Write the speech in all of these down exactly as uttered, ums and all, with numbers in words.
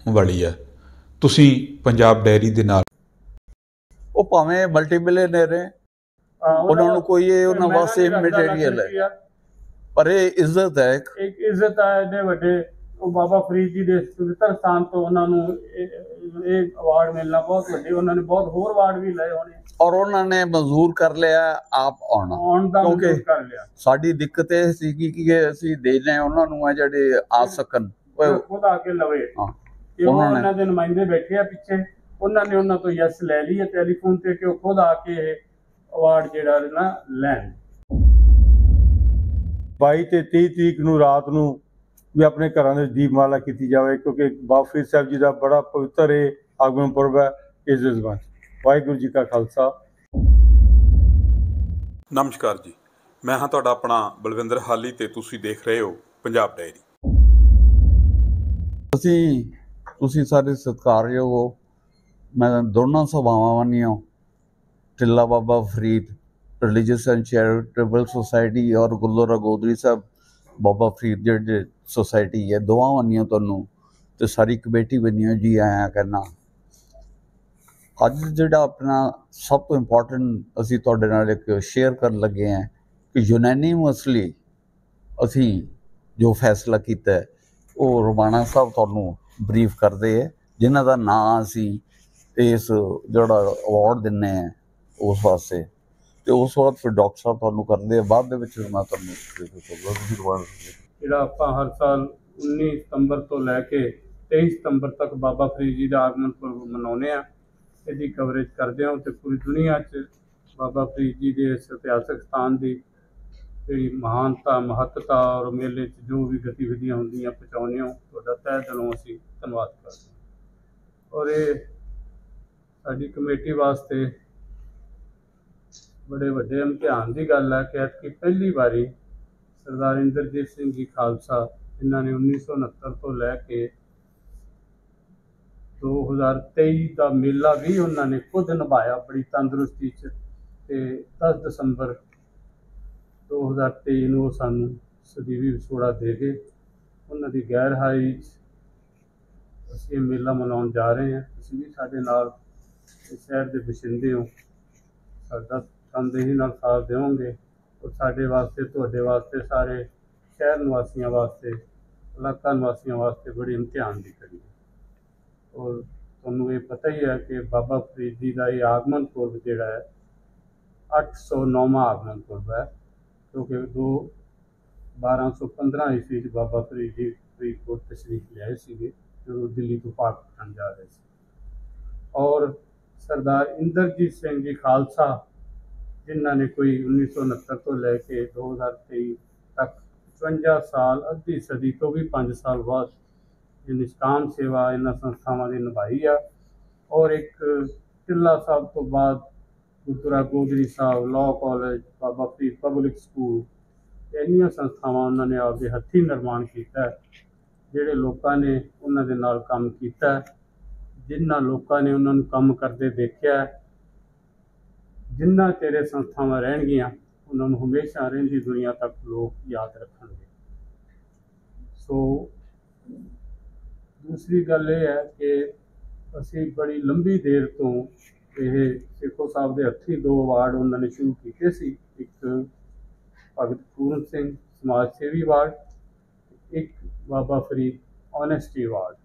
ਵਾਲੀ ਹੈ। ਤੁਸੀਂ ਪੰਜਾਬ ਡੇਅਰੀ ਦੇ ਨਾਲ ਉਹ ਭਾਵੇਂ ਮਲਟੀ ਮਿਲੀਅਨਰ ਨੇ, ਉਹਨਾਂ ਨੂੰ ਕੋਈ ਇਹ ਉਹਨਾਂ ਵਾਸਤੇ ਮਟੀਰੀਅਲ ਹੈ, ਪਰ ਇਹ ਇੱਜ਼ਤ ਹੈ, ਇੱਕ ਇੱਜ਼ਤ ਹੈ। ਇਹਦੇ ਵੱਡੇ ਉਹ ਬਾਬਾ ਫਰੀਦ ਜੀ ਦੇ ਪਵਿੱਤਰ ਸਥਾਨ ਤੋਂ ਉਹਨਾਂ ਨੂੰ ਇਹ ਅਵਾਰਡ ਮਿਲਣਾ ਬਹੁਤ ਵੱਡੀ, ਉਹਨਾਂ ਨੇ ਬਹੁਤ ਹੋਰ ਅਵਾਰਡ ਵੀ ਲਏ ਹੋਣੇ, ਔਰ ਉਹਨਾਂ ਨੇ ਮਨਜ਼ੂਰ ਕਰ ਲਿਆ ਆਪ ਆਉਣਾ, ਆਉਣ ਦਾ ਮਨਜ਼ੂਰ ਕਰ ਲਿਆ। ਸਾਡੀ ਦਿੱਕਤ ਇਹ ਸੀਗੀ ਕਿ ਅਸੀਂ ਦੇਣੇ ਉਹਨਾਂ ਨੂੰ ਆ ਜਿਹੜੇ ਆ ਸਕਣ, ਖੁਦ ਆ ਕੇ ਲਵੇ। ਉਹਨਾਂ ਦੇ ਨੁਮਾਇੰਦੇ ਬੈਠੇ ਆ ਪਿੱਛੇ, ਉਹਨਾਂ ਨੇ ਉਹਨਾਂ ਤੋਂ ਯੈਸ ਲੈ ਲਈ ਹੈ ਟੈਲੀਫੋਨ ਤੇ ਕਿ ਉਹ ਖੁਦ ਆ ਕੇ ਇਹ ਅਵਾਰਡ ਜਿਹੜਾ ਨਾ ਲੈਣ। ਬਾਈ ਤੇ ਤੀਹ ਤਰੀਕ ਨੂੰ ਰਾਤ ਨੂੰ ਵੀ ਆਪਣੇ ਘਰਾਂ ਦੇ ਦੀਪਮਾਲਾ ਕੀਤੀ ਜਾਵੇ, ਕਿਉਂਕਿ ਬਾਬਾ ਫਰੀਦ ਸਾਹਿਬ ਜੀ ਦਾ ਬੜਾ ਪਵਿੱਤਰ ਇਹ ਆਗਮਨ ਪੁਰਬ ਹੈ ਇਸ ਜ਼ਬਾਨ। ਵਾਹਿਗੁਰੂ ਜੀ ਕਾ ਖਾਲਸਾ। ਨਮਸਕਾਰ ਜੀ, ਮੈਂ ਹਾਂ ਤੁਹਾਡਾ ਆਪਣਾ ਬਲਵਿੰਦਰ ਹਾਲੀ ਤੇ ਤੁਸੀਂ ਦੇਖ ਰਹੇ ਹੋ ਪੰਜਾਬ ਡਾਇਰੀ। ਅਸੀਂ ਤੁਸੀਂ ਸਾਰੇ ਸਤਿਕਾਰਯੋਗ ਹੋ। ਮੈਂ ਦੋਨਾਂ ਸਭਾਵਾਂ ਵਾਨੀਆਂ Tilla Baba Farid religious and charitable society ਔਰ ਗੁਰਦੁਆਰਾ ਗੋਦੜੀ ਸਾਹਿਬ ਬਾਬਾ ਫਰੀਦ ਜਿਹੜੇ ਸੁਸਾਇਟੀ ਹੈ, ਦੋਵਾਂ ਵਾਨੀਆਂ ਤੁਹਾਨੂੰ ਤੇ ਸਾਰੀ ਕਮੇਟੀ ਬਣੀ ਜੀ ਆਇਆ ਕਰਨਾ। ਅੱਜ ਜਿਹੜਾ ਆਪਣਾ ਸਭ ਤੋਂ ਇੰਪੋਰਟੈਂਟ ਅਸੀਂ ਤੁਹਾਡੇ ਨਾਲ ਇੱਕ ਸ਼ੇਅਰ ਕਰਨ ਲੱਗੇ ਹਾਂ ਕਿ ਯੂਨੈਨਿਮਸਲੀ ਅਸੀਂ ਜੋ ਫੈਸਲਾ ਕੀਤਾ ਉਹ ਰੋਮਾਣਾ ਸਾਹਿਬ ਤੁਹਾਨੂੰ ਬਰੀਫ ਕਰਦੇ ਹੈ, ਜਿਨ੍ਹਾਂ ਦਾ ਨਾਂ ਅਸੀਂ ਇਸ ਜਿਹੜਾ ਅਵਾਰਡ ਦਿੰਦੇ ਹਾਂ ਉਸ ਵਾਸਤੇ, ਤੇ ਉਸ ਵਕਤ ਫਿਰ ਡਾਕਟਰ ਸਾਹਿਬ ਤੁਹਾਨੂੰ ਕਰਦੇ ਆ, ਬਾਅਦ ਦੇ ਵਿੱਚ ਮੈਂ ਤੁਹਾਨੂੰ ਜਿਹੜਾ ਆਪਾਂ ਹਰ ਸਾਲ ਉੱਨੀ ਸਤੰਬਰ ਤੋਂ ਲੈ ਕੇ ਤੇਈ ਸਤੰਬਰ ਤੱਕ ਬਾਬਾ ਫਰੀਦ ਜੀ ਦਾ ਆਗਮਨ ਪੁਰਬ ਮਨਾਉਂਦੇ ਹਾਂ, ਇਹਦੀ ਕਵਰੇਜ ਕਰਦੇ ਹਾਂ ਤੇ ਪੂਰੀ ਦੁਨੀਆ 'ਚ ਬਾਬਾ ਫਰੀਦ ਜੀ ਦੇ ਇਸ ਇਤਿਹਾਸਕ ਸਥਾਨ ਦੀ ਜਿਹੜੀ ਮਹਾਨਤਾ ਮਹੱਤਤਾ ਔਰ ਮੇਲੇ 'ਚ ਜੋ ਵੀ ਗਤੀਵਿਧੀਆਂ ਹੁੰਦੀਆਂ ਪਹੁੰਚਾਉਂਦੇ ਹੋ, ਤੁਹਾਡਾ ਤਹਿ ਦਿਲੋਂ ਅਸੀਂ ਧੰਨਵਾਦ ਕਰਦੇ ਹਾਂ। ਔਰ ਇਹ ਸਾਡੀ ਕਮੇਟੀ ਵਾਸਤੇ ਬੜੇ ਵੱਡੇ ਇਮਤਿਹਾਨ ਦੀ ਗੱਲ ਹੈ ਕਿ ਐਤਕੀ ਪਹਿਲੀ ਵਾਰੀ ਸਰਦਾਰ ਇੰਦਰਜੀਤ ਸਿੰਘ ਜੀ ਖਾਲਸਾ, ਜਿਨ੍ਹਾਂ ਨੇ ਉੱਨੀ ਸੌ ਉਣਹੱਤਰ ਤੋਂ ਲੈ ਕੇ ਦੋ ਹਜ਼ਾਰ ਤੇਈ ਦਾ ਮੇਲਾ ਵੀ ਉਹਨਾਂ ਨੇ ਖੁਦ ਨਿਭਾਇਆ ਬੜੀ ਤੰਦਰੁਸਤੀ 'ਚ, ਅਤੇ ਦਸ ਦਸੰਬਰ ਦੋ ਹਜ਼ਾਰ ਤੇਈ ਨੂੰ ਉਹ ਸਾਨੂੰ ਸਦੀਵੀ ਵਿਛੋੜਾ ਦੇ ਗਏ। ਉਹਨਾਂ ਦੀ ਗੈਰ ਹਾਜ਼ਰੀ 'ਚ ਅਸੀਂ ਇਹ ਮੇਲਾ ਮਨਾਉਣ ਜਾ ਰਹੇ ਹਾਂ। ਤੁਸੀਂ ਵੀ ਸਾਡੇ ਨਾਲ ਇਸ ਸ਼ਹਿਰ ਦੇ ਵਸਿੰਦੇ ਹੋ, ਸਾਡਾ ਤਨਦੇਹੀ ਨਾਲ ਸਾਥ ਦਿਓਗੇ ਔਰ ਸਾਡੇ ਵਾਸਤੇ, ਤੁਹਾਡੇ ਵਾਸਤੇ, ਸਾਰੇ ਸ਼ਹਿਰ ਨਿਵਾਸੀਆਂ ਵਾਸਤੇ, ਇਲਾਕਾ ਨਿਵਾਸੀਆਂ ਵਾਸਤੇ ਬੜੀ ਇਮਤਿਹਾਨ ਦੀ ਘੜੀ ਹੈ। ਔਰ ਤੁਹਾਨੂੰ ਇਹ ਪਤਾ ਹੀ ਹੈ ਕਿ ਬਾਬਾ ਫਰੀਦ ਜੀ ਦਾ ਇਹ ਆਗਮਨ ਪੁਰਬ ਜਿਹੜਾ ਹੈ ਅੱਠ ਸੌ ਨੌਵਾਂ ਆਗਮਨ ਪੁਰਬ ਹੈ, ਕਿਉਂਕਿ ਦੋ ਬਾਰਾਂ ਸੌ ਪੰਦਰਾਂ ਈਸਵੀ 'ਚ ਬਾਬਾ ਫਰੀਦ ਜੀ ਫਰੀਦਕੋਟ ਤਸ਼ਰੀਫ ਲਿਆਏ ਸੀਗੇ ਜਦੋਂ ਦਿੱਲੀ ਤੋਂ ਪਾਕਿਸਤਾਨ ਜਾ ਰਹੇ ਸੀ। ਔਰ ਸਰਦਾਰ ਇੰਦਰਜੀਤ ਸਿੰਘ ਜੀ ਖਾਲਸਾ, ਜਿਨ੍ਹਾਂ ਨੇ ਕੋਈ ਉੱਨੀ ਸੌ ਉਣਹੱਤਰ ਤੋਂ ਲੈ ਕੇ ਦੋ ਹਜ਼ਾਰ ਤੇਈ ਤੱਕ ਪਚਵੰਜਾ ਸਾਲ, ਅੱਧੀ ਸਦੀ ਤੋਂ ਵੀ ਪੰਜ ਸਾਲ ਬਾਅਦ ਇਹ ਨਿਸ਼ਕਾਮ ਸੇਵਾ ਇਹਨਾਂ ਸੰਸਥਾਵਾਂ ਦੀ ਨਿਭਾਈ ਆ। ਔਰ ਇੱਕ ਟਿੱਲਾ ਸਾਹਿਬ ਤੋਂ ਬਾਅਦ Gurdwara Godri Sahib, law college, Baba Farid public school, ਇੰਨੀਆਂ ਸੰਸਥਾਵਾਂ ਉਹਨਾਂ ਨੇ ਆਪਦੇ ਹੱਥੀਂ ਨਿਰਮਾਣ ਕੀਤਾ। ਜਿਹੜੇ ਲੋਕਾਂ ਨੇ ਉਹਨਾਂ ਦੇ ਨਾਲ ਕੰਮ ਕੀਤਾ, ਜਿਨ੍ਹਾਂ ਲੋਕਾਂ ਨੇ ਉਹਨਾਂ ਨੂੰ ਕੰਮ ਕਰਦੇ ਦੇਖਿਆ, ਜਿੰਨਾ ਚਿਰ ਇਹ ਸੰਸਥਾਵਾਂ ਰਹਿਣਗੀਆਂ ਉਹਨਾਂ ਨੂੰ ਹਮੇਸ਼ਾ ਰਹਿੰਦੀ ਦੁਨੀਆ ਤੱਕ ਲੋਕ ਯਾਦ ਰੱਖਣਗੇ। ਸੋ ਦੂਸਰੀ ਗੱਲ ਇਹ ਹੈ ਕਿ ਅਸੀਂ ਬੜੀ ਲੰਬੀ ਦੇਰ ਤੋਂ ਇਹ ਸੇਖੋਂ ਸਾਹਿਬ ਦੇ ਹੱਥੀਂ ਦੋ ਅਵਾਰਡ ਉਹਨਾਂ ਨੇ ਸ਼ੁਰੂ ਕੀਤੇ ਸੀ, ਇੱਕ ਭਗਤ ਪੂਰਨ ਸਿੰਘ ਸਮਾਜ ਸੇਵੀ ਅਵਾਰਡ, ਇੱਕ ਬਾਬਾ ਫਰੀਦ ਓਨੈਸਟੀ ਅਵਾਰਡ।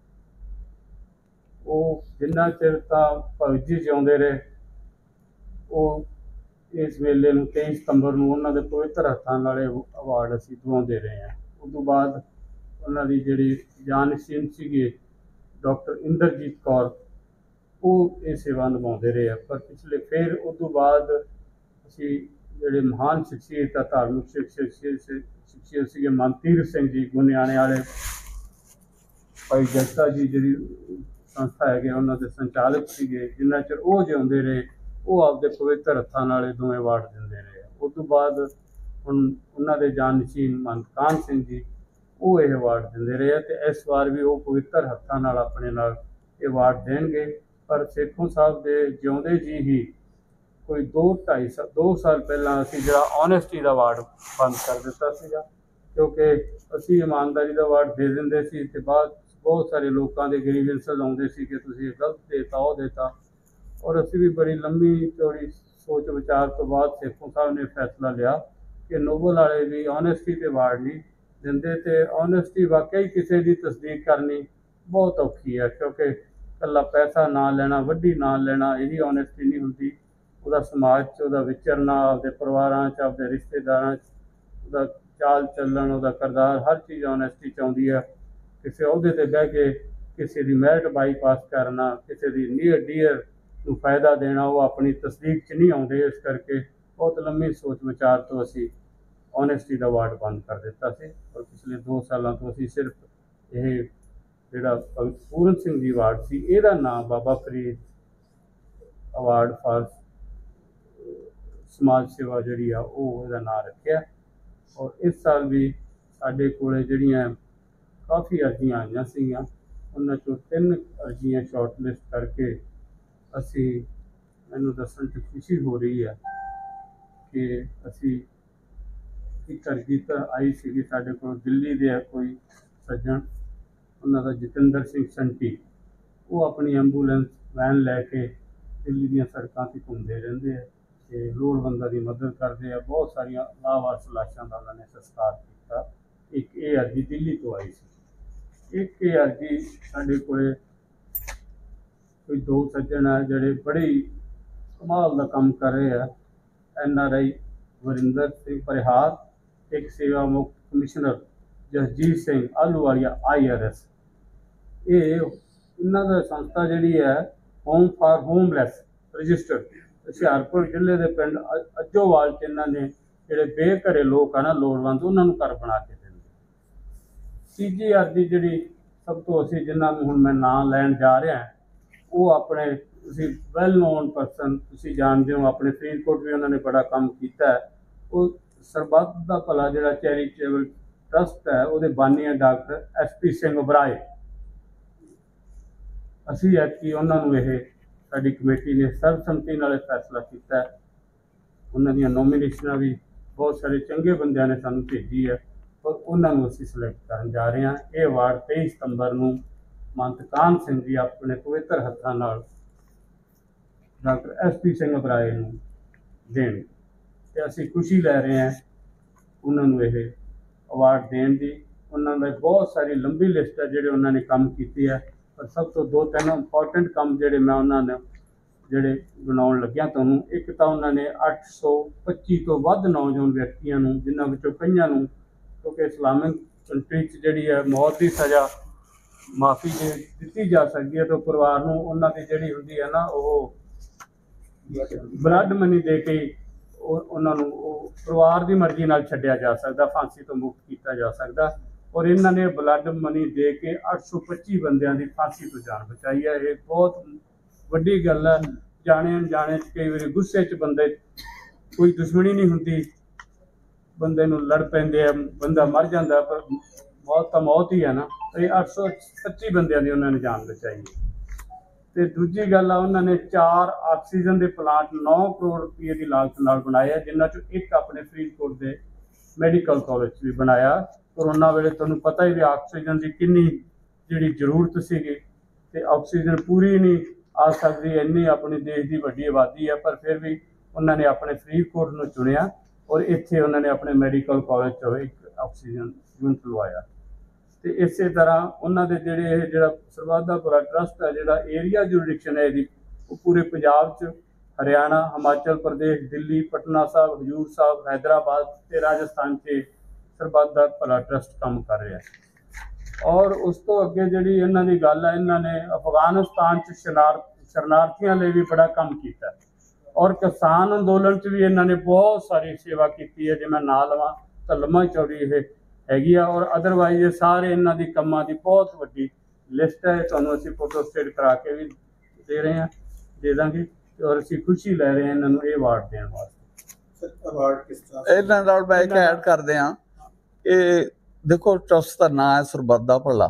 ਉਹ ਜਿੰਨਾ ਚਿਰ ਤਾਂ ਭਗਤ ਜੀ ਜਿਉਂਦੇ ਰਹੇ, ਉਹ ਇਸ ਵੇਲੇ ਨੂੰ ਤੇਈ ਸਤੰਬਰ ਨੂੰ ਉਹਨਾਂ ਦੇ ਪਵਿੱਤਰ ਹੱਥਾਂ ਨਾਲ ਅਵਾਰਡ ਅਸੀਂ ਦਵਾਉਂਦੇ ਰਹੇ ਹਾਂ। ਉਸ ਤੋਂ ਬਾਅਦ ਉਹਨਾਂ ਦੀ ਜਿਹੜੀ ਜਾਨਸ਼ੀਨ ਸੀਗੇ ਡਾਕਟਰ ਇੰਦਰਜੀਤ ਕੌਰ, ਉਹ ਇਹ ਸੇਵਾ ਨਿਭਾਉਂਦੇ ਰਹੇ ਆ। ਪਰ ਪਿਛਲੇ ਫਿਰ ਉਸ ਤੋਂ ਬਾਅਦ ਅਸੀਂ ਜਿਹੜੇ ਮਹਾਨ ਸ਼ਖਸੀਅਤ ਆ, ਧਾਰਮਿਕ ਸ਼ਖਸੀਅਤ ਸ਼ਖਸੀਅਤ ਸੀਗੇ ਮਨ ਤੀਰਥ ਸਿੰਘ ਜੀ ਗੁਨਿਆਣੇ ਵਾਲੇ, ਭਾਈ ਜੱਸਾ ਜੀ ਜਿਹੜੀ ਸੰਸਥਾ ਹੈਗੇ ਉਹਨਾਂ ਦੇ ਸੰਚਾਲਕ ਸੀਗੇ, ਜਿੰਨਾ ਚਿਰ ਉਹ ਜਿਉਂਦੇ ਰਹੇ ਉਹ ਆਪਦੇ ਪਵਿੱਤਰ ਹੱਥਾਂ ਨਾਲ ਇਹ ਦੋਵੇਂ ਅਵਾਰਡ ਦਿੰਦੇ ਰਹੇ। ਉਸ ਤੋਂ ਬਾਅਦ ਹੁਣ ਉਹਨਾਂ ਦੇ ਜਾਨਸ਼ੀਨ ਮਹੰਤ ਕਾਹਨ ਸਿੰਘ ਜੀ, ਉਹ ਇਹ ਅਵਾਰਡ ਦਿੰਦੇ ਰਹੇ ਅਤੇ ਇਸ ਵਾਰ ਵੀ ਉਹ ਪਵਿੱਤਰ ਹੱਥਾਂ ਨਾਲ ਆਪਣੇ ਨਾਲ ਇਹ ਅਵਾਰਡ ਦੇਣਗੇ। ਪਰ ਸੇਖੋਂ ਸਾਹਿਬ ਦੇ ਜਿਉਂਦੇ ਜੀ ਹੀ ਕੋਈ ਦੋ ਢਾਈ ਸਾਲ ਦੋ ਸਾਲ ਪਹਿਲਾਂ ਅਸੀਂ ਜਿਹੜਾ ਓਨੈਸਟੀ ਦਾ ਅਵਾਰਡ ਬੰਦ ਕਰ ਦਿੱਤਾ ਸੀਗਾ, ਕਿਉਂਕਿ ਅਸੀਂ ਇਮਾਨਦਾਰੀ ਦਾ ਅਵਾਰਡ ਦੇ ਦਿੰਦੇ ਸੀ ਅਤੇ ਬਾਅਦ ਬਹੁਤ ਸਾਰੇ ਲੋਕਾਂ ਦੇ ਗ੍ਰੀਵੈਂਸਸ ਆਉਂਦੇ ਸੀ ਕਿ ਤੁਸੀਂ ਇਹ ਗਲਤ ਦੇਤਾ ਉਹ ਦੇਤਾ, ਔਰ ਅਸੀਂ ਵੀ ਬੜੀ ਲੰਮੀ ਚੌੜੀ ਸੋਚ ਵਿਚਾਰ ਤੋਂ ਬਾਅਦ ਸੇਖੋਂ ਸਾਹਿਬ ਨੇ ਫੈਸਲਾ ਲਿਆ ਕਿ ਨੋਬਲ ਵਾਲੇ ਵੀ ਓਨੈਸਟੀ ਤੇ ਅਵਾਰਡ ਨਹੀਂ ਦਿੰਦੇ, ਤੇ ਓਨੈਸਟੀ ਵਾਕਈ ਕਿਸੇ ਦੀ ਤਸਦੀਕ ਕਰਨੀ ਬਹੁਤ ਔਖੀ ਹੈ, ਕਿਉਂਕਿ ਇਕੱਲਾ ਪੈਸਾ ਨਾ ਲੈਣਾ, ਵੱਡੀ ਨਾ ਲੈਣਾ, ਇਹੀ ਓਨੈਸਟੀ ਨਹੀਂ ਹੁੰਦੀ। ਉਹਦਾ ਸਮਾਜ 'ਚ ਉਹਦਾ ਵਿਚਰਨਾ, ਆਪਦੇ ਪਰਿਵਾਰਾਂ 'ਚ, ਆਪਦੇ ਰਿਸ਼ਤੇਦਾਰਾਂ 'ਚ, ਉਹਦਾ ਚਾਲ ਚੱਲਣ, ਉਹਦਾ ਕਿਰਦਾਰ, ਹਰ ਚੀਜ਼ ਓਨੈਸਟੀ 'ਚ ਆਉਂਦੀ ਹੈ। ਕਿਸੇ ਅਹੁਦੇ 'ਤੇ ਬਹਿ ਕੇ ਕਿਸੇ ਦੀ ਮੈਰਿਟ ਬਾਈਪਾਸ ਕਰਨਾ, ਕਿਸੇ ਦੀ ਨੀਅਰ ਡੀਅਰ ਨੂੰ ਫਾਇਦਾ ਦੇਣਾ, ਉਹ ਆਪਣੀ ਤਸਦੀਕ 'ਚ ਨਹੀਂ ਆਉਂਦੇ। ਇਸ ਕਰਕੇ ਬਹੁਤ ਲੰਮੀ ਸੋਚ ਵਿਚਾਰ ਤੋਂ ਅਸੀਂ ਓਨੈਸਟੀ ਦਾ ਅਵਾਰਡ ਬੰਦ ਕਰ ਦਿੱਤਾ ਸੀ, ਔਰ ਪਿਛਲੇ ਦੋ ਸਾਲਾਂ ਤੋਂ ਅਸੀਂ ਸਿਰਫ ਇਹ ਜਿਹੜਾ ਭਗਤ ਪੂਰਨ ਸਿੰਘ ਜੀ ਅਵਾਰਡ ਸੀ, ਇਹਦਾ ਨਾਮ ਬਾਬਾ ਫਰੀਦ ਅਵਾਰਡ ਫਾਰ ਸਮਾਜ ਸੇਵਾ ਜਿਹੜੀ ਆ ਉਹ ਇਹਦਾ ਨਾਂ ਰੱਖਿਆ। ਔਰ ਇਸ ਸਾਲ ਵੀ ਸਾਡੇ ਕੋਲ ਜਿਹੜੀਆਂ ਕਾਫੀ ਅਰਜ਼ੀਆਂ ਆਈਆਂ ਸੀਗੀਆਂ, ਉਹਨਾਂ 'ਚੋਂ ਤਿੰਨ ਅਰਜ਼ੀਆਂ ਸ਼ਾਰਟ ਲਿਸਟ ਕਰਕੇ ਅਸੀਂ, ਮੈਨੂੰ ਦੱਸਣ 'ਚ ਖੁਸ਼ੀ ਹੋ ਰਹੀ ਹੈ ਕਿ ਅਸੀਂ ਇੱਕ ਅਰਜ਼ੀ ਤਾਂ ਆਈ ਸੀਗੀ ਸਾਡੇ ਕੋਲ ਦਿੱਲੀ ਦੇ ਕੋਈ ਸੱਜਣ, ਉਹਨਾਂ ਦਾ ਜਤਿੰਦਰ ਸਿੰਘ ਸੰਟੀ, ਉਹ ਆਪਣੀ ਐਂਬੂਲੈਂਸ ਵੈਨ ਲੈ ਕੇ ਦਿੱਲੀ ਦੀਆਂ ਸੜਕਾਂ 'ਤੇ ਘੁੰਮਦੇ ਰਹਿੰਦੇ ਆ ਤੇ ਲੋੜਵੰਦਾਂ ਦੀ ਮਦਦ ਕਰਦੇ ਆ। ਬਹੁਤ ਸਾਰੀਆਂ ਲਾਵਾਰਸ ਲਾਸ਼ਾਂ ਦਾ ਉਹਨਾਂ ਨੇ ਸੰਸਕਾਰ ਕੀਤਾ। ਇੱਕ ਇਹ ਅਰਜ਼ੀ ਦਿੱਲੀ ਤੋਂ ਆਈ ਸੀ। ਇੱਕ ਇਹ ਅਰਜ਼ੀ ਸਾਡੇ ਕੋਲ ਕੋਈ ਦੋ ਸੱਜਣ ਆ ਜਿਹੜੇ ਬੜੇ ਹੀ ਕਮਾਲ ਦਾ ਕੰਮ ਕਰ ਰਹੇ ਆ, N R I Varinder Singh Parihar, ਇੱਕ ਸੇਵਾ ਮੁਕਤ commissioner Jasjit Singh Ahluwalia I R S. ਇਹ ਇਹਨਾਂ ਦਾ ਸੰਸਥਾ ਜਿਹੜੀ ਹੈ home for homeless registered, Hoshiarpur ਜ਼ਿਲ੍ਹੇ ਦੇ ਪਿੰਡ ਅ- ਅੱਜੋਵਾਲ 'ਚ ਇਹਨਾਂ ਨੇ ਜਿਹੜੇ ਬੇਘਰੇ ਲੋਕ ਆ ਨਾ, ਲੋੜਵੰਦ, ਉਹਨਾਂ ਨੂੰ ਘਰ ਬਣਾ ਕੇ ਦਿੰਦੇ। ਤੀਜੀ ਅਰਜ਼ੀ ਜਿਹੜੀ ਸਭ ਤੋਂ ਅਸੀਂ ਜਿਨ੍ਹਾਂ ਨੂੰ ਹੁਣ ਮੈਂ ਨਾਂ ਲੈਣ ਜਾ ਰਿਹਾ, ਉਹ ਆਪਣੇ ਤੁਸੀਂ ਵੈਲ ਨੋਨ ਪਰਸਨ, ਤੁਸੀਂ ਜਾਣਦੇ ਹੋ, ਆਪਣੇ ਫਰੀਦਕੋਟ ਵੀ ਉਹਨਾਂ ਨੇ ਬੜਾ ਕੰਮ ਕੀਤਾ ਹੈ। ਉਹ ਸਰਬੱਤ ਦਾ ਭਲਾ ਜਿਹੜਾ ਚੈਰੀਟੇਬਲ ਟਰਸਟ ਹੈ, ਉਹਦੇ ਬਾਨੀ ਹੈ doctor S P Singh Oberoi. ਅਸੀਂ ਐਤਕੀ ਉਹਨਾਂ ਨੂੰ, ਇਹ ਸਾਡੀ ਕਮੇਟੀ ਨੇ ਸਰਬਸੰਮਤੀ ਨਾਲ ਫੈਸਲਾ ਕੀਤਾ ਹੈ। ਉਹਨਾਂ ਦੀਆਂ ਨੋਮੀਨੇਸ਼ਨਾਂ ਵੀ ਬਹੁਤ ਸਾਰੇ ਚੰਗੇ ਬੰਦਿਆਂ ਨੇ ਸਾਨੂੰ ਭੇਜੀ ਹੈ, ਔਰ ਉਹਨਾਂ ਨੂੰ ਅਸੀਂ ਸਿਲੈਕਟ ਕਰਨ ਜਾ ਰਹੇ ਹਾਂ। ਇਹ ਅਵਾਰਡ ਤੇਈ ਸਤੰਬਰ ਨੂੰ ਮੰਤ ਕਾਹਨ ਸਿੰਘ ਜੀ ਆਪਣੇ ਪਵਿੱਤਰ ਹੱਥਾਂ ਨਾਲ doctor S P Singh Oberoi ਨੂੰ ਦੇਣਗੇ, ਤੇ ਅਸੀਂ ਖੁਸ਼ੀ ਲੈ ਰਹੇ ਹਾਂ ਉਹਨਾਂ ਨੂੰ ਇਹ ਅਵਾਰਡ ਦੇਣ ਦੀ। ਉਹਨਾਂ ਦਾ ਬਹੁਤ ਸਾਰੀ ਲੰਬੀ ਲਿਸਟ ਹੈ ਜਿਹੜੇ ਉਹਨਾਂ ਨੇ ਕੰਮ ਕੀਤੇ ਹੈ, ਪਰ ਸਭ ਤੋਂ ਦੋ ਤਿੰਨ ਇੰਪੋਰਟੈਂਟ ਕੰਮ ਜਿਹੜੇ ਮੈਂ ਉਹਨਾਂ ਨੇ ਜਿਹੜੇ ਬਣਾਉਣ ਲੱਗਿਆ ਤੁਹਾਨੂੰ, ਇੱਕ ਤਾਂ ਉਹਨਾਂ ਨੇ ਅੱਠ ਸੌ ਪੱਚੀ ਤੋਂ ਵੱਧ ਨੌਜਵਾਨ ਵਿਅਕਤੀਆਂ ਨੂੰ, ਜਿਨ੍ਹਾਂ ਵਿੱਚੋਂ ਕਈਆਂ ਨੂੰ, ਕਿਉਂਕਿ ਇਸਲਾਮਿਕ ਕੰਟਰੀ 'ਚ ਜਿਹੜੀ ਹੈ ਮੌਤ ਦੀ ਸਜ਼ਾ ਮਾਫੀ ਦੇ ਦਿੱਤੀ ਜਾ ਸਕਦੀ ਹੈ, ਤਾਂ ਪਰਿਵਾਰ ਨੂੰ ਉਹਨਾਂ ਦੀ ਜਿਹੜੀ ਹੁੰਦੀ ਹੈ ਨਾ, ਉਹ ਬਲੱਡ ਮਨੀ ਦੇ ਕੇ ਉਹ ਉਹਨਾਂ ਨੂੰ ਉਹ ਪਰਿਵਾਰ ਦੀ ਮਰਜ਼ੀ ਨਾਲ ਛੱਡਿਆ ਜਾ ਸਕਦਾ, ਫਾਂਸੀ ਤੋਂ ਮੁਕਤ ਕੀਤਾ ਜਾ ਸਕਦਾ। ਔਰ ਇਹਨਾਂ ਨੇ ਬਲੱਡ ਮਨੀ ਦੇ ਕੇ ਅੱਠ ਸੌ ਪੱਚੀ ਬੰਦਿਆਂ ਦੀ ਫਾਂਸੀ ਤੋਂ ਜਾਨ ਬਚਾਈ ਹੈ। ਇਹ ਬਹੁਤ ਵੱਡੀ ਗੱਲ ਹੈ। ਜਾਣੇ ਅਣਜਾਣੇ 'ਚ ਕਈ ਵਾਰੀ ਗੁੱਸੇ 'ਚ ਬੰਦੇ, ਕੋਈ ਦੁਸ਼ਮਣੀ ਨਹੀਂ ਹੁੰਦੀ, ਬੰਦੇ ਨੂੰ ਲੜ ਪੈਂਦੇ ਆ, ਬੰਦਾ ਮਰ ਜਾਂਦਾ, ਪਰ ਮੌਤ ਤਾਂ ਮੌਤ ਹੀ ਹੈ ਨਾ। ਇਹ ਅੱਠ ਸੌ ਪੱਚੀ ਬੰਦਿਆਂ ਦੀ ਉਹਨਾਂ ਨੇ ਜਾਨ ਬਚਾਈ। ਤੇ ਦੂਜੀ ਗੱਲ ਆ, ਉਹਨਾਂ ਨੇ ਚਾਰ ਆਕਸੀਜਨ ਦੇ ਪਲਾਂਟ ਨੌ ਕਰੋੜ ਰੁਪਏ ਦੀ ਲਾਗਤ ਨਾਲ ਬਣਾਏ ਆ, ਜਿਨ੍ਹਾਂ 'ਚੋਂ ਇੱਕ ਆਪਣੇ ਫਰੀਦਕੋਟ ਦੇ ਮੈਡੀਕਲ ਕਾਲਜ 'ਚ ਵੀ ਬਣਾਇਆ। ਕਰੋਨਾ ਵੇਲੇ ਤੁਹਾਨੂੰ ਪਤਾ ਹੀ ਵੀ ਆਕਸੀਜਨ ਦੀ ਕਿੰਨੀ ਜਿਹੜੀ ਜ਼ਰੂਰਤ ਸੀਗੀ, ਤੇ ਆਕਸੀਜਨ ਪੂਰੀ ਨਹੀਂ ਆ ਸਕਦੀ, ਇੰਨੀ ਆਪਣੀ ਦੇਸ਼ ਦੀ ਵੱਡੀ ਆਬਾਦੀ ਹੈ, ਪਰ ਫਿਰ ਵੀ ਉਹਨਾਂ ਨੇ ਆਪਣੇ ਫਰੀਦਕੋਟ ਨੂੰ ਚੁਣਿਆ, ਔਰ ਇੱਥੇ ਉਹਨਾਂ ਨੇ ਆਪਣੇ ਮੈਡੀਕਲ ਕਾਲਜ 'ਚ ਇੱਕ ਆਕਸੀਜਨ ਯੂਨਿਟ ਲਵਾਇਆ। ਤੇ ਇਸੇ ਤਰ੍ਹਾਂ ਉਹਨਾਂ ਦੇ ਜਿਹੜੇ ਇਹ ਜਿਹੜਾ ਸਰਬੱਤ ਦਾ ਭਲਾ ਟਰਸਟ ਹੈ, ਜਿਹੜਾ ਏਰੀਆ ਜੁਰਿਡਿਕਸ਼ਨ ਹੈ ਇਹਦੀ, ਉਹ ਪੂਰੇ ਪੰਜਾਬ 'ਚ ਹਰਿਆਣਾ, ਹਿਮਾਚਲ ਪ੍ਰਦੇਸ਼, ਦਿੱਲੀ, ਪਟਨਾ ਸਾਹਿਬ, ਹਜ਼ੂਰ ਸਾਹਿਬ, ਹੈਦਰਾਬਾਦ ਤੇ ਰਾਜਸਥਾਨ 'ਚ ਸਰਬੱਤ ਦਾ ਭਲਾ ਟਰਸਟ ਕੰਮ ਕਰ ਰਿਹਾ ਹੈ। ਔਰ ਉਸ ਤੋਂ ਅੱਗੇ ਜਿਹੜੀ ਇਹਨਾਂ ਦੀ ਗੱਲ ਹੈ, ਇਹਨਾਂ ਨੇ ਅਫਗਾਨਿਸਤਾਨ 'ਚ ਸ਼ਰਨਾਰ ਸ਼ਰਨਾਰਥੀਆਂ ਲਈ ਵੀ ਬੜਾ ਕੰਮ ਕੀਤਾ, ਔਰ ਕਿਸਾਨ ਅੰਦੋਲਨ 'ਚ ਵੀ ਇਹਨਾਂ ਨੇ ਬਹੁਤ ਸਾਰੀ ਸੇਵਾ ਕੀਤੀ ਹੈ। ਜੇ ਮੈਂ ਨਾਂ ਲਵਾਂ ਤਾਂ ਲੰਮਾ ਚੌੜੀ ਇਹ ਹੈਗੀ ਆ, ਔਰ ਅਦਰਵਾਈਜ਼ ਇਹ ਸਾਰੇ ਇਹਨਾਂ ਦੀ ਕੰਮਾਂ ਦੀ ਬਹੁਤ ਵੱਡੀ ਲਿਸਟ ਹੈ। ਤੁਹਾਨੂੰ ਅਸੀਂ ਫੋਟੋ ਸਟੇਟ ਕਰਾ ਕੇ ਵੀ ਦੇ ਰਹੇ ਹਾਂ, ਦੇ ਦਾਂਗੇ, ਔਰ ਅਸੀਂ ਖੁਸ਼ੀ ਲੈ ਰਹੇ ਹਾਂ ਇਹਨਾਂ ਨੂੰ ਇਹ ਅਵਾਰਡ ਦੇਣ ਵਾਸਤੇ। ਅਵਾਰਡ ਕਿਸ ਤਰ੍ਹਾਂ ਇਹਨਾਂ ਨਾਲ ਮੈਂ ਇੱਕ ਐਡ ਕਰਦੇ ਹਾਂ। ਇਹ ਦੇਖੋ, ਟਰਸਟ ਦਾ ਨਾਂ ਹੈ ਸਰਬੱਤ ਦਾ ਭਲਾ।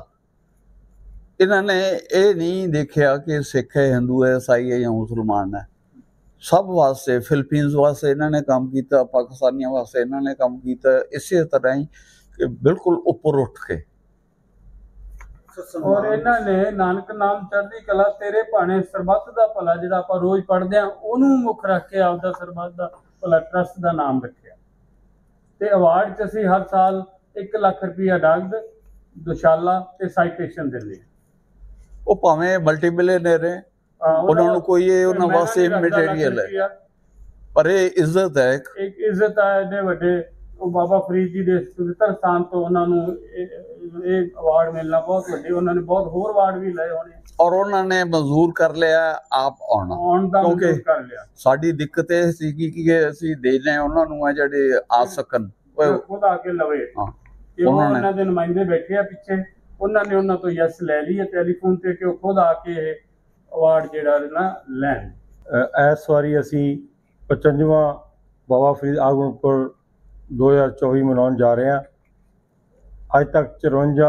ਇਹਨਾਂ ਨੇ ਇਹ ਨਹੀਂ ਦੇਖਿਆ ਕਿ ਸਿੱਖ ਹੈ, ਹਿੰਦੂ ਹੈ, ਈਸਾਈ ਹੈ ਜਾਂ ਮੁਸਲਮਾਨ ਹੈ। ਸਭ ਵਾਸਤੇ, ਫਿਲੀਪੀਨਸ ਵਾਸਤੇ ਇਹਨਾਂ ਨੇ ਕੰਮ ਕੀਤਾ, ਪਾਕਿਸਤਾਨੀਆਂ ਵਾਸਤੇ ਇਹਨਾਂ ਨੇ ਕੰਮ ਕੀਤਾ। ਇਸੇ ਤਰ੍ਹਾਂ ਹੀ ਕਿ ਬਿਲਕੁਲ ਉੱਪਰ ਉੱਠ ਕੇ ਔਰ ਇਹਨਾਂ ਨੇ ਨਾਨਕ ਨਾਮ ਚੜ੍ਹਦੀ ਕਲਾ ਤੇਰੇ ਭਾਣੇ ਸਰਬੱਤ ਦਾ ਭਲਾ ਜਿਹੜਾ ਆਪਾਂ ਰੋਜ਼ ਪੜ੍ਹਦੇ ਆ ਉਹਨੂੰ ਮੁੱਖ ਰੱਖ ਕੇ ਆਪਦਾ ਸਰਬੱਤ ਦਾ ਭਲਾ ਟਰਸਟ ਦਾ ਨਾਮ ਰੱਖਿਆ। ਤੇ ਅਵਾਰਡ 'ਚ ਅਸੀਂ ਹਰ ਸਾਲ ਇੱਕ ਲੱਖ ਰੁਪਈਆ ਨਗਦ, ਦੁਸ਼ਾਲਾ ਤੇ ਸਾਈਟੇਸ਼ਨ ਦਿੰਦੇ ਹਾਂ। ਉਹ ਭਾਵੇਂ ਮਲਟੀਮਿਲੀਅਨਰ ਹੈ, ਹਾਂ, ਉਹਨਾਂ ਨੂੰ ਕੋਈ ਇਹ ਉਹਨਾਂ ਮਹਿੰਗਾ ਵਾਸਤੇ ਨਹੀਂ ਰੱਖਦਾ ਲੱਖ ਮਟੀਰੀਅਲ ਹੈ, ਰੁਪਈਆ। ਪਰ ਇਹ ਇੱਜ਼ਤ ਹੈ ਇੱਕ। ਇੱਕ ਇੱਜ਼ਤ ਆ ਇਹਦੇ ਵੱਡੇ ਉਹ ਬਾਬਾ ਫਰੀਦ ਜੀ ਦੇ ਪਵਿੱਤਰ ਸਥਾਨ ਤੋਂ ਉਹਨਾਂ ਨੂੰ ਇਹ ਇਹ ਅਵਾਰਡ ਮਿਲਣਾ ਬਹੁਤ ਵੱਡੇ। ਉਹਨਾਂ ਨੇ ਬਹੁਤ ਹੋਰ ਅਵਾਰਡ ਵੀ ਲਏ ਹੋਣੇ ਔਰ ਉਹਨਾਂ ਨੇ ਮਨਜ਼ੂਰ ਕਰ ਲਿਆ ਆਪ ਆਉਣਾ, ਆਉਣ ਦਾ ਕਿਉਂਕਿ ਮਨਜ਼ੂਰ ਕਰ ਲਿਆ। ਸਾਡੀ ਦਿੱਕਤ ਇਹ ਸੀ ਕਿ ਅਸੀਂ ਦੇਣੇ ਉਹਨਾਂ ਨੂੰ ਆ ਜਿਹੜੇ ਆ ਸਕਣ। ਉਹ ਖੁਦ ਆ ਕੇ ਲਵੇ ਹਾਂ, ਕਿ ਉਹ ਉਹਨਾਂ ਨੇ- ਉਹਨਾਂ ਦੇ ਨੁਮਾਇੰਦੇ ਬੈਠੇ ਆ ਪਿੱਛੇ, ਉਹਨਾਂ ਨੇ ਉਹਨਾਂ ਤੋਂ ਯੈਸ ਲੈ ਲਈ ਹੈ ਟੈਲੀਫੋਨ ਤੇ ਕਿ ਉਹ ਖੁਦ ਆ ਕੇ ਇਹ ਅਵਾਰਡ ਜਿਹੜਾ ਨਾ ਲੈਣ। ਅ, ਇਸ ਵਾਰੀ ਅਸੀਂ ਪਚਵੰਜਾਵਾਂ ਬਾਬਾ ਫਰੀਦ ਆਗਮਨ ਦੋ ਹਜ਼ਾਰ ਚੌਵੀ ਮਨਾਉਣ ਜਾ ਰਹੇ ਹਾਂ। ਅੱਜ ਤੱਕ ਚੁਰੰਜਾ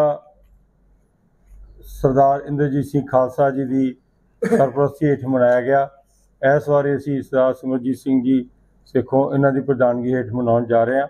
ਸਰਦਾਰ ਇੰਦਰਜੀਤ ਸਿੰਘ ਖਾਲਸਾ ਜੀ ਦੀ ਸਰਪ੍ਰਸਤੀ ਹੇਠ ਮਨਾਇਆ ਗਿਆ। ਇਸ ਵਾਰੀ ਅਸੀਂ ਸਰਦਾਰ ਸਿਮਰਜੀਤ ਸਿੰਘ ਜੀ ਸਿੱਖੋਂ ਇਹਨਾਂ ਦੀ ਪ੍ਰਧਾਨਗੀ ਹੇਠ ਮਨਾਉਣ ਜਾ ਰਹੇ ਹਾਂ।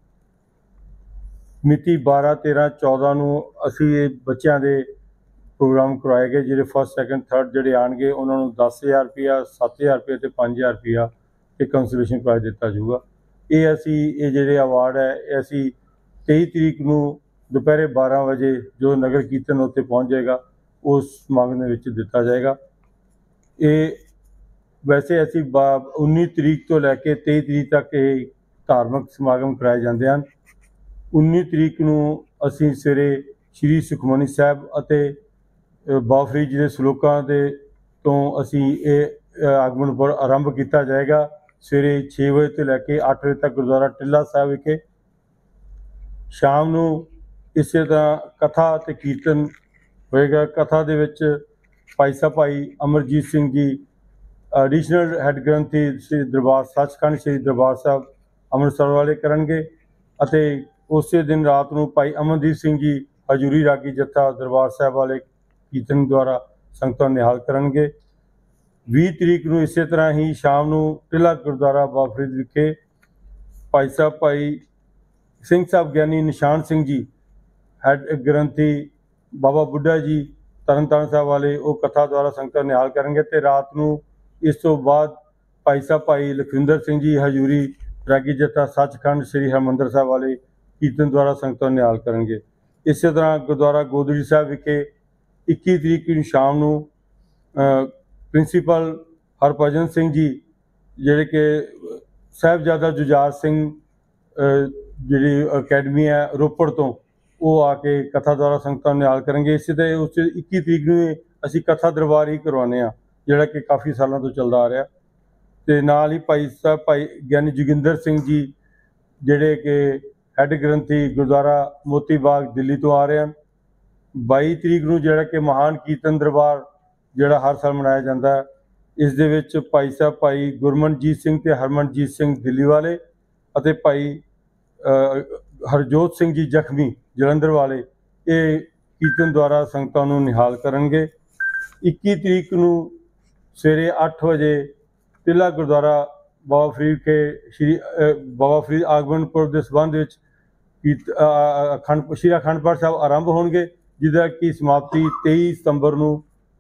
ਮਿਤੀ ਬਾਰਾਂ ਤੇਰਾਂ ਚੌਦਾਂ ਨੂੰ ਅਸੀਂ ਇਹ ਬੱਚਿਆਂ ਦੇ ਪ੍ਰੋਗਰਾਮ ਕਰਵਾਏ ਗਏ, ਜਿਹੜੇ ਫਸਟ ਸੈਕੰਡ ਥਰਡ ਜਿਹੜੇ ਆਉਣਗੇ ਉਹਨਾਂ ਨੂੰ ਦਸ ਹਜ਼ਾਰ ਰੁਪਈਆ, ਸੱਤ ਹਜ਼ਾਰ ਰੁਪਏ ਅਤੇ ਪੰਜ ਹਜ਼ਾਰ ਰੁਪਈਆ ਇਹ ਕੰਸੋਲੇਸ਼ਨ ਪ੍ਰਾਈਜ਼ ਦਿੱਤਾ ਜਾਊਗਾ। ਇਹ ਅਸੀਂ ਇਹ ਜਿਹੜੇ ਅਵਾਰਡ ਹੈ ਇਹ ਅਸੀਂ ਤੇਈ ਤਰੀਕ ਨੂੰ ਦੁਪਹਿਰੇ ਬਾਰਾਂ ਵਜੇ ਜੋ ਨਗਰ ਕੀਰਤਨ ਉੱਤੇ ਪਹੁੰਚ ਜਾਏਗਾ ਉਸ ਸਮਾਗਮ ਦੇ ਵਿੱਚ ਦਿੱਤਾ ਜਾਏਗਾ। ਇਹ ਵੈਸੇ ਅਸੀਂ ਬਾ ਉੱਨੀ ਤਰੀਕ ਤੋਂ ਲੈ ਕੇ ਤੇਈ ਤਰੀਕ ਤੱਕ ਇਹ ਧਾਰਮਿਕ ਸਮਾਗਮ ਕਰਾਏ ਜਾਂਦੇ ਹਨ। ਉੱਨੀ ਤਰੀਕ ਨੂੰ ਅਸੀਂ ਸਵੇਰੇ ਸ਼੍ਰੀ ਸੁਖਮਨੀ ਸਾਹਿਬ ਅਤੇ ਬਾਬਾ ਫਰੀਦ ਜੀ ਦੇ ਸਲੋਕਾਂ ਦੇ ਤੋਂ ਅਸੀਂ ਇਹ ਆਗਮਨ ਪੁਰਬ ਆਰੰਭ ਕੀਤਾ ਜਾਏਗਾ। ਸਵੇਰੇ ਛੇ ਵਜੇ ਤੋਂ ਲੈ ਕੇ ਅੱਠ ਵਜੇ ਤੱਕ ਗੁਰਦੁਆਰਾ ਟਿੱਲਾ ਸਾਹਿਬ ਵਿਖੇ। ਸ਼ਾਮ ਨੂੰ ਇਸੇ ਤਰ੍ਹਾਂ ਕਥਾ ਅਤੇ ਕੀਰਤਨ ਹੋਏਗਾ। ਕਥਾ ਦੇ ਵਿੱਚ ਭਾਈ ਸਾਹਿਬ ਭਾਈ ਅਮਰਜੀਤ ਸਿੰਘ ਜੀ ਐਡੀਸ਼ਨਲ ਹੈੱਡ ਗ੍ਰੰਥੀ ਸ੍ਰੀ ਦਰਬਾਰ ਸੱਚਖੰਡ ਸ੍ਰੀ ਦਰਬਾਰ ਸਾਹਿਬ ਅੰਮ੍ਰਿਤਸਰ ਵਾਲੇ ਕਰਨਗੇ ਅਤੇ ਉਸੇ ਦਿਨ ਰਾਤ ਨੂੰ ਭਾਈ ਅਮਨਦੀਪ ਸਿੰਘ ਜੀ ਹਜ਼ੂਰੀ ਰਾਗੀ ਜੱਥਾ ਦਰਬਾਰ ਸਾਹਿਬ ਵਾਲੇ ਕੀਰਤਨ ਦੁਆਰਾ ਸੰਗਤਾਂ ਨੂੰ ਨਿਹਾਲ ਕਰਨਗੇ। ਵੀਹ ਤਰੀਕ ਨੂੰ ਇਸੇ ਤਰ੍ਹਾਂ ਹੀ ਸ਼ਾਮ ਨੂੰ ਟਿੱਲਾ ਗੁਰਦੁਆਰਾ ਬਾਬਾ ਫਰੀਦ ਵਿਖੇ ਭਾਈ ਸਾਹਿਬ ਭਾਈ ਸਿੰਘ ਸਾਹਿਬ ਗਿਆਨੀ ਨਿਸ਼ਾਨ ਸਿੰਘ ਜੀ ਹੈੱਡ ਗ੍ਰੰਥੀ ਬਾਬਾ ਬੁੱਢਾ ਜੀ ਤਰਨ ਤਾਰਨ ਸਾਹਿਬ ਵਾਲੇ ਉਹ ਕਥਾ ਦੁਆਰਾ ਸੰਗਤਾਂ ਨੂੰ ਨਿਹਾਲ ਕਰਨਗੇ। ਅਤੇ ਰਾਤ ਨੂੰ ਇਸ ਤੋਂ ਬਾਅਦ ਭਾਈ ਸਾਹਿਬ ਭਾਈ ਲਖਵਿੰਦਰ ਸਿੰਘ ਜੀ ਹਜ਼ੂਰੀ ਰਾਗੀ ਜੱਥਾ ਸੱਚਖੰਡ ਸ੍ਰੀ ਹਰਿਮੰਦਰ ਸਾਹਿਬ ਵਾਲੇ ਕੀਰਤਨ ਦੁਆਰਾ ਸੰਗਤਾਂ ਨੂੰ ਨਿਹਾਲ ਕਰਨਗੇ। ਇਸੇ ਤਰ੍ਹਾਂ ਗੁਰਦੁਆਰਾ ਗੋਦੜੀ ਸਾਹਿਬ ਵਿਖੇ ਇੱਕੀ ਤਰੀਕ ਨੂੰ ਸ਼ਾਮ ਨੂੰ ਪ੍ਰਿੰਸੀਪਲ ਹਰਭਜਨ ਸਿੰਘ ਜੀ ਜਿਹੜੇ ਕਿ ਸਾਹਿਬਜ਼ਾਦਾ ਜੁਝਾਰ ਸਿੰਘ ਜਿਹੜੀ ਅਕੈਡਮੀ ਹੈ ਰੋਪੜ ਤੋਂ, ਉਹ ਆ ਕੇ ਕਥਾ ਦੁਆਰਾ ਸੰਗਤਾਂ ਨੂੰ ਨਿਹਾਲ ਕਰਨਗੇ। ਇਸੇ ਤਰ੍ਹਾਂ ਉਸ ਇੱਕੀ ਤਰੀਕ ਨੂੰ ਅਸੀਂ ਕਥਾ ਦਰਬਾਰ ਹੀ ਕਰਵਾਉਂਦੇ ਹਾਂ ਜਿਹੜਾ ਕਿ ਕਾਫੀ ਸਾਲਾਂ ਤੋਂ ਚੱਲਦਾ ਆ ਰਿਹਾ। ਅਤੇ ਨਾਲ ਹੀ ਭਾਈ ਸਾਹਿਬ ਭਾਈ ਗਿਆਨੀ ਜੋਗਿੰਦਰ ਸਿੰਘ ਜੀ ਜਿਹੜੇ ਕਿ ਹੈੱਡ ਗ੍ਰੰਥੀ ਗੁਰਦੁਆਰਾ ਮੋਤੀ ਬਾਗ ਦਿੱਲੀ ਤੋਂ ਆ ਰਹੇ ਹਨ। ਬਾਈ ਤਰੀਕ ਨੂੰ ਜਿਹੜਾ ਕਿ ਮਹਾਨ ਕੀਰਤਨ ਦਰਬਾਰ ਜਿਹੜਾ ਹਰ ਸਾਲ ਮਨਾਇਆ ਜਾਂਦਾ ਹੈ, ਇਸ ਦੇ ਵਿੱਚ ਭਾਈ ਸਾਹਿਬ ਭਾਈ ਗੁਰਮਨਜੀਤ ਸਿੰਘ ਅਤੇ ਹਰਮਨਜੀਤ ਸਿੰਘ ਦਿੱਲੀ ਵਾਲੇ ਅਤੇ ਭਾਈ ਹਰਜੋਤ ਸਿੰਘ ਜੀ ਜ਼ਖਮੀ ਜਲੰਧਰ ਵਾਲੇ ਇਹ ਕੀਰਤਨ ਦੁਆਰਾ ਸੰਗਤਾਂ ਨੂੰ ਨਿਹਾਲ ਕਰਨਗੇ। ਇੱਕੀ ਤਰੀਕ ਨੂੰ ਸਵੇਰੇ ਅੱਠ ਵਜੇ ਟਿੱਲਾ ਗੁਰਦੁਆਰਾ ਬਾਬਾ ਫਰੀਦ ਕੇ ਸ਼੍ਰੀ ਬਾਬਾ ਫਰੀਦ ਆਗਮਨ ਪੁਰਬ ਦੇ ਸੰਬੰਧ ਵਿੱਚ ਕੀਰਤ ਅਖੰਡ ਸ਼੍ਰੀ ਅਖੰਡ ਪਾਠ ਸਾਹਿਬ ਆਰੰਭ ਹੋਣਗੇ, ਜਿਹਦਾ ਕਿ ਸਮਾਪਤੀ ਤੇਈ ਸਤੰਬਰ ਨੂੰ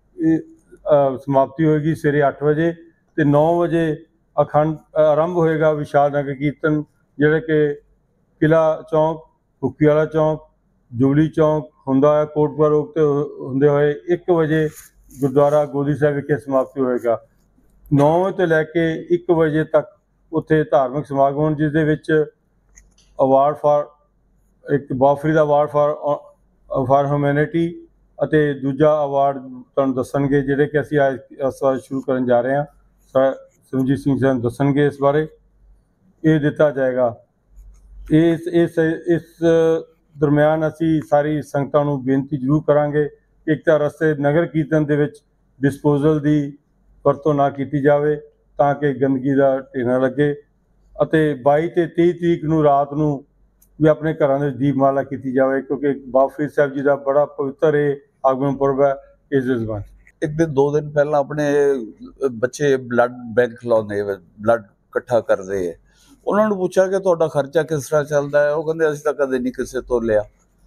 ਸਮਾਪਤੀ ਹੋਏਗੀ ਸਵੇਰੇ ਅੱਠ ਵਜੇ। ਅਤੇ ਨੌ ਵਜੇ ਅਖੰਡ ਆਰੰਭ ਹੋਏਗਾ ਵਿਸ਼ਾਲ ਨਗਰ ਕੀਰਤਨ ਜਿਹੜਾ ਕਿ ਕਿਲ੍ਹਾ ਚੌਂਕ, ਭੁੱਕੀ ਵਾਲਾ ਚੌਂਕ, ਜੁਬਲੀ ਚੌਂਕ ਹੁੰਦਾ ਹੋਇਆ ਕੋਟਪੁਰਾ ਰੋਡ 'ਤੇ ਹੁੰਦੇ ਹੋਏ ਇੱਕ ਵਜੇ ਗੁਰਦੁਆਰਾ ਗੋਦੀ ਸਾਹਿਬ ਵਿਖੇ ਸਮਾਪਤੀ ਹੋਏਗਾ। ਨੌ ਵਜੇ ਤੋਂ ਲੈ ਕੇ ਇੱਕ ਵਜੇ ਤੱਕ ਉੱਥੇ ਧਾਰਮਿਕ ਸਮਾਗਮ ਹੋਣ, ਜਿਸ ਦੇ ਵਿੱਚ ਅਵਾਰਡ ਫਾਰ ਇੱਕ Baba Farid award for for humanity ਅਤੇ ਦੂਜਾ ਅਵਾਰਡ ਤੁਹਾਨੂੰ ਦੱਸਣਗੇ ਜਿਹੜੇ ਕਿ ਅਸੀਂ ਅੱਜ ਇਸ ਵਾਰ ਸ਼ੁਰੂ ਕਰਨ ਜਾ ਰਹੇ ਹਾਂ। ਸਰ ਸਿਮਰਜੀਤ ਸਿੰਘ ਸਾਨੂੰ ਦੱਸਣਗੇ ਇਸ ਬਾਰੇ। ਇਹ ਦਿੱਤਾ ਜਾਏਗਾ। ਇਸ ਇਸ ਇਸ ਦਰਮਿਆਨ ਅਸੀਂ ਸਾਰੀ ਸੰਗਤਾਂ ਨੂੰ ਬੇਨਤੀ ਜ਼ਰੂਰ ਕਰਾਂਗੇ, ਇੱਕ ਤਾਂ ਰਸਤੇ ਨਗਰ ਕੀਰਤਨ ਦੇ ਵਿੱਚ ਡਿਸਪੋਜ਼ਲ ਦੀ ਵਰਤੋਂ ਨਾ ਕੀਤੀ ਜਾਵੇ ਤਾਂ ਕਿ ਗੰਦਗੀ ਦਾ ਢੇਰ ਨਾ ਲੱਗੇ। ਅਤੇ ਬਾਈ ਅਤੇ ਤੇਈ ਤਰੀਕ ਨੂੰ ਰਾਤ ਨੂੰ ਵੀ ਆਪਣੇ ਘਰਾਂ ਦੇ ਦੀਪਮਾਲਾ ਕੀਤੀ ਜਾਵੇ, ਕਿਉਂਕਿ ਬਾਬਾ ਫਰੀਦ ਸਾਹਿਬ ਜੀ ਦਾ ਬੜਾ ਪਵਿੱਤਰ ਇਹ ਆਗਮਨ ਪੁਰਬ ਹੈ। ਇਸ ਦੇ ਜ਼ਬਾਨ ਇੱਕ ਦਿਨ ਦੋ ਦਿਨ ਪਹਿਲਾਂ ਆਪਣੇ ਬੱਚੇ ਬਲੱਡ ਬੈਂਕ ਲਾਉਂਦੇ, ਬਲੱਡ ਇਕੱਠਾ ਕਰਦੇ ਹੈ। ਉਹਨਾਂ ਨੂੰ ਪੁੱਛਿਆ ਕਿ ਤੁਹਾਡਾ ਖਰਚਾ ਕਿਸ ਤਰ੍ਹਾਂ ਚੱਲਦਾ ਹੈ, ਉਹ ਕਹਿੰਦੇ ਅਸੀਂ ਤਾਂ ਕਦੇ ਨਹੀਂ ਕਿਸੇ ਤੋਂ ਲਿਆ।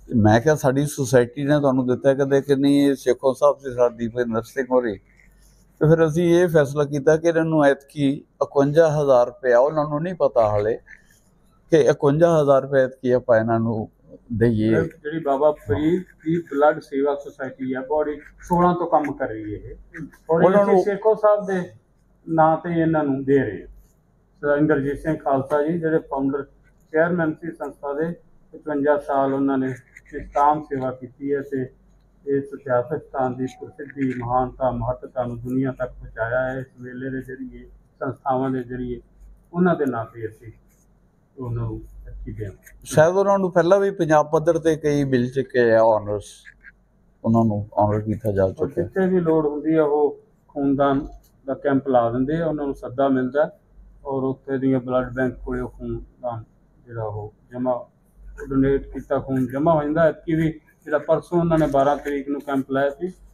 ਮੈਂ ਕਿਹਾ ਸਾਡੀ ਸੁਸਾਇਟੀ ਨੇ ਤੁਹਾਨੂੰ ਦਿੱਤਾ ਕਦੇ ਕਿ ਨਹੀਂ, ਇਹ ਸੇਖੋਂ ਸਾਹਿਬ ਤੇ ਸਾਡੀ ਦੀਪਿੰਦਰ ਸਿੰਘ ਹੋਰੀ। ਤੇ ਫਿਰ ਅਸੀਂ ਇਹ ਫੈਸਲਾ ਕੀਤਾ ਕਿ ਇਹਨਾਂ ਨੂੰ ਐਤਕੀ ਇਕਵੰਜਾ ਹਜ਼ਾਰ ਰੁਪਇਆ, ਉਹਨਾਂ ਨੂੰ ਨਹੀਂ ਪਤਾ ਹਾਲੇ ਕਿ ਇਕਵੰਜਾ ਹਜ਼ਾਰ ਰੁਪਏ ਐਤਕੀ ਆਪਾਂ ਇਹਨਾਂ ਨੂੰ ਦਈਏ। ਜਿਹੜੀ ਬਾਬਾ ਫਰੀਦ ਦੀ ਬਲੱਡ ਸੇਵਾ ਸੁਸਾਇਟੀ ਹੈ ਬੋਡੀ ਸੋਲਾਂ ਤੋਂ ਕੰਮ ਕਰ ਰਹੀ ਹੈ ਇਹ, ਔਰ ਉਹਨਾਂ ਅਸੀਂ ਨੂੰ- ਸੇਖੋਂ ਸਾਹਿਬ ਦੇ ਨਾਂ ਤੇ ਇਹਨਾਂ ਨੂੰ ਦੇ ਰਹੇ ਹਾਂ। ਸਰ ਇੰਦਰਜੀਤ ਸਿੰਘ ਖਾਲਸਾ ਜੀ ਜਿਹੜੇ ਫਾਊਂਡਰ ਚੇਅਰਮੈਨ ਸੀ ਸੰਸਥਾ ਦੇ, ਪਚਵੰਜਾ ਸਾਲ ਉਹਨਾਂ ਨੇ ਨਿਸ਼ਕਾਮ ਸੇਵਾ ਕੀਤੀ ਹੈ ਤੇ ਇਸ ਇਤਿਹਾਸਕ ਸਥਾਨ ਦੀ ਪ੍ਰਸਿੱਧੀ, ਮਹਾਨਤਾ, ਮਹੱਤਤਾ ਨੂੰ ਦੁਨੀਆ ਤੱਕ ਪਹੁੰਚਾਇਆ ਹੈ। ਇਸ ਵੇਲੇ ਦੇ ਜ਼ਰੀਏ, ਸੰਸਥਾਵਾਂ ਦੇ ਜ਼ਰੀਏ ਉਹਨਾਂ ਦੇ ਨਾਂ ਤੇ ਅਸੀਂ ਉਹਨਾਂ ਨੂੰ ਅੱਛੀ ਦੇਣ। ਸ਼ਾਇਦ ਉਹਨਾਂ ਨੂੰ ਪਹਿਲਾਂ ਵੀ ਪੰਜਾਬ ਪੱਧਰ ਤੇ ਕਈ ਮਿਲ ਚੁੱਕੇ ਆ ਆਨਰਸ, ਉਹਨਾਂ ਨੂੰ ਆਨਰ ਕੀਤਾ ਜਾ ਔਰ ਚੁੱਕਿਆ। ਜਿੱਥੇ ਵੀ ਲੋੜ ਹੁੰਦੀ ਹੈ ਉਹ ਖੂਨਦਾਨ ਦਾ ਕੈਂਪ ਲਾ ਦਿੰਦੇ ਆ, ਉਹਨਾਂ ਨੂੰ ਸੱਦਾ ਮਿਲਦਾ ਔਰ ਉੱਥੇ ਦੀਆਂ ਬਲੱਡ ਬੈਂਕ ਕੋਲੇ ਉਹ ਖੂਨਦਾਨ ਜਿਹੜਾ ਉਹ ਜਮ੍ਹਾਂ ਡੋਨੇਟ ਕੀਤਾ ਖੂਨ ਜਮ੍ਹਾਂ ਹੋ ਜਾਂਦਾ। ਐਤਕੀ ਵੀ ਜਿਹੜਾ ਪਰਸੋਂ ਉਹਨਾਂ ਨੇ ਬਾਰਾਂ ਤਰੀਕ ਨੂੰ ਕੈਂਪ ਲਾਇਆ ਸੀ,